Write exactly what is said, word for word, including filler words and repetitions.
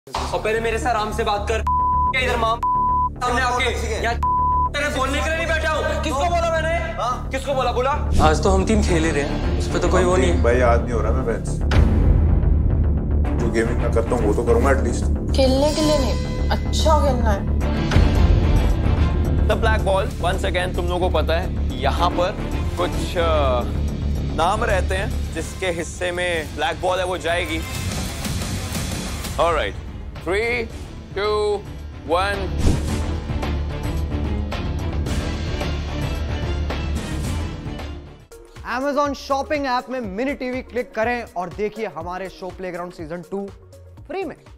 और पहले मेरे से आराम से बात कर। इधर माम सामने आके या तेरे बोलने के लिए नहीं बैठा हूँ। किसको बोला मैंने? हाँ? किसको बोला बोला? आज तो हम तीन खेल ही रहे हैं, उस पे तो कोई वो नहीं है। भाई याद नहीं हो रहा मैं बेंच जो गेमिंग में करता हूँ वो तो करूँगा एटलीस्ट। खेलने के लिए नहीं, अच्छा खेलना है। The black ball once again तुम लोगों को पता है यहाँ पर कुछ नाम रहते हैं जिसके हिस्से में ब्लैक बॉल है वो जाएगी। Alright, three two one. Amazon shopping app में मिनी टीवी क्लिक करें और देखिए हमारे show playground season two free में।